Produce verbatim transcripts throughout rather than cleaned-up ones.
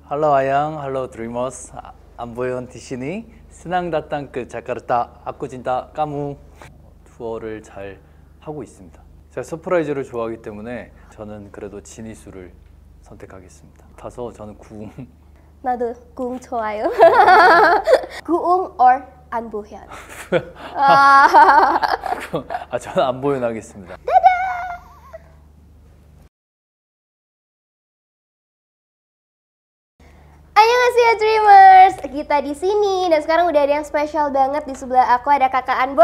Halo Ayang, halo Dreamers. An boyon di sini. Senang datang ke Jakarta. Aku cinta kamu. 투어를 잘 하고 있습니다. 제가 서프라이즈를 좋아하기 때문에 저는 그래도 지니수를 선택하겠습니다. 가서 저는 구웅. 나도 구웅 좋아요. 구웅 or 안보현. 아, 아, 저는 안보현 하겠습니다. Annyeonghaseyo Dreamers, kita di sini dan sekarang udah ada yang spesial banget di sebelah aku, ada kakak An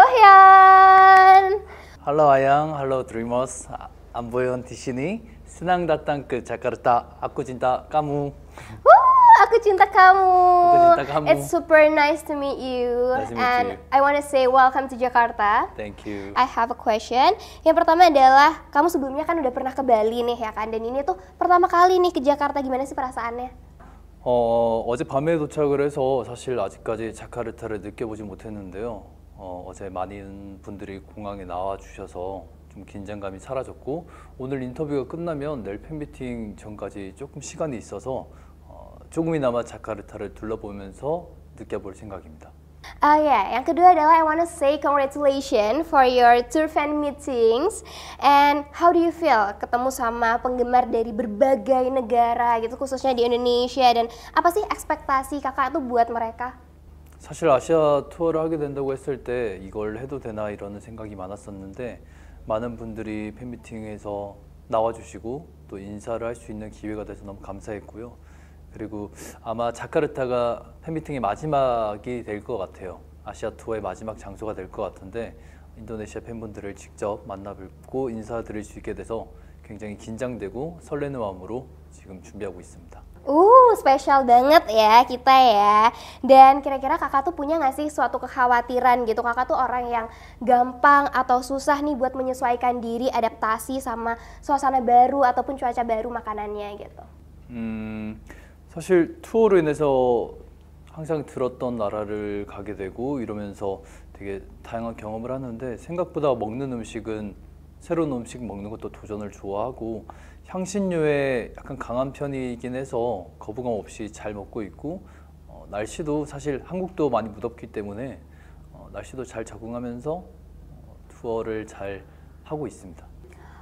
Bohyeon. Halo Ayang, halo Dreamers. An boyon di sini. Senang datang ke Jakarta. Aku cinta kamu. Woo, aku cinta kamu. Aku cinta kamu. It's super nice to meet you. Nice to meet and you. I want to say welcome to Jakarta. Thank you. I have a question. Yang pertama adalah, kamu sebelumnya kan udah pernah ke Bali nih ya kan, dan ini tuh pertama kali nih ke Jakarta, gimana sih perasaannya? 어, 어젯밤에 도착을 해서 사실 아직까지 자카르타를 느껴보지 못했는데요. 어, 어제 많은 분들이 공항에 나와 주셔서 좀 긴장감이 사라졌고, 오늘 인터뷰가 끝나면 내일 팬미팅 전까지 조금 시간이 있어서 어, 조금이나마 자카르타를 둘러보면서 느껴볼 생각입니다. Oh ya, yeah. Yang kedua adalah I want to say congratulations for your tour fan meetings. And how do you feel ketemu sama penggemar dari berbagai negara gitu, khususnya di Indonesia, dan apa sih ekspektasi kakak tuh buat mereka? 사실 아시아 투어를 하게 된다고 했을 때 이걸 해도 되나 이런 생각이 많았었는데, 많은 분들이 팬미팅에서 나와주시고 또 인사를 할 수 있는 기회가 돼서 너무 감사했고요. 그리고 아마 자카르타가 팬미팅의 마지막이 될 것 같아요. 아시아 투어의 마지막 장소가 될 것 같은데, 인도네시아 팬분들을 직접 만나 뵙고 인사드릴 수 있게 돼서 굉장히 긴장되고 설레는 마음으로 지금 준비하고 있습니다. Uh, spesial banget ya kita ya. Dan kira-kira kakak tuh punya nggak sih suatu kekhawatiran gitu? Kakak tuh orang yang gampang atau susah nih buat menyesuaikan diri, adaptasi sama suasana baru ataupun cuaca baru makanannya gitu. 음, 사실 투어로 인해서 항상 들었던 나라를 가게 되고 이러면서 되게 다양한 경험을 하는데, 생각보다 먹는 음식은 새로운 음식 먹는 것도 도전을 좋아하고 향신료에 약간 강한 편이긴 해서 거부감 없이 잘 먹고 있고, 어, 날씨도 사실 한국도 많이 무덥기 때문에 어, 날씨도 잘 적응하면서 어, 투어를 잘 하고 있습니다.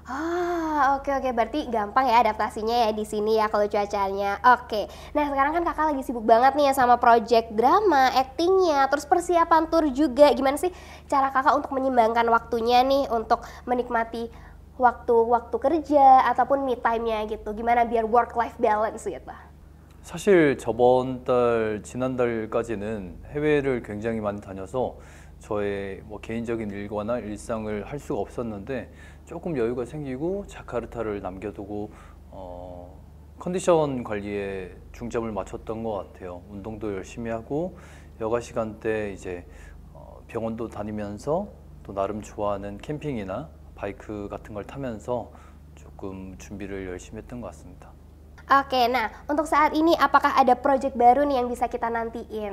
Ah, oke oke, berarti gampang ya adaptasinya ya di sini ya kalau cuacanya. Oke. Nah, sekarang kan kakak lagi sibuk banget nih ya sama project drama, actingnya, terus persiapan tour juga. Gimana sih cara kakak untuk menyimbangkan waktunya nih untuk menikmati waktu-waktu kerja ataupun me time-nya gitu? Gimana biar work life balance gitu? 사실 저번 달, 지난달까지는 해외를 굉장히 많이 다녀서 저의 뭐 개인적인 일과나 일상을 할 수가 없었는데, 조금 여유가 생기고 자카르타를 남겨두고 어, 컨디션 관리에 중점을 맞췄던 것 같아요. 운동도 열심히 하고 여가 시간대 이제 어, 병원도 다니면서 또 나름 좋아하는 캠핑이나 바이크 같은 걸 타면서 조금 준비를 열심히 했던 것 같습니다. Oke, nah untuk saat ini apakah ada project baru nih yang bisa kita nantiin?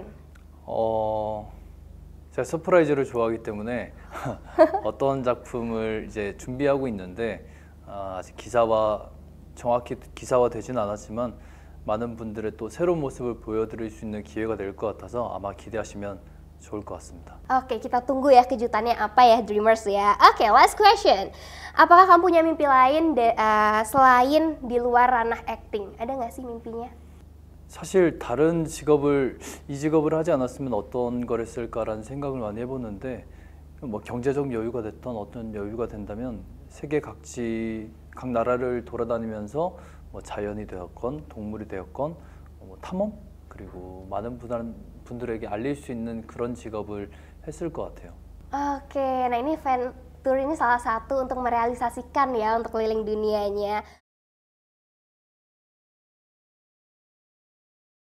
어, 제가 서프라이즈를 좋아하기 때문에 어떤 작품을 이제 준비하고 있는데, 아, 아직 기사화 정확히 기사화되지는 않았지만 많은 분들의 또 새로운 모습을 보여드릴 수 있는 기회가 될 것 같아서 아마 기대하시면 좋을 것 같습니다. Oke, kita tunggu ya kejutannya apa ya Dreamers ya. Oke, last question. Apakah kamu punya mimpi lain de, uh, selain di luar ranah acting? Ada nggak sih mimpinya? 사실 다른 직업을 이 직업을 하지 않았으면 어떤 걸 했을까라는 생각을 많이 해보는데, 뭐 경제적 여유가 됐던 어떤 여유가 된다면 세계 각지 각 나라를 돌아다니면서 뭐 자연이 되었건 동물이 되었건 뭐 탐험, 그리고 많은 분한, 분들에게 알릴 수 있는 그런 직업을 했을 것 같아요. Oke, nah ini fan tour ini salah satu untuk merealisasikan ya untuk keliling dunianya.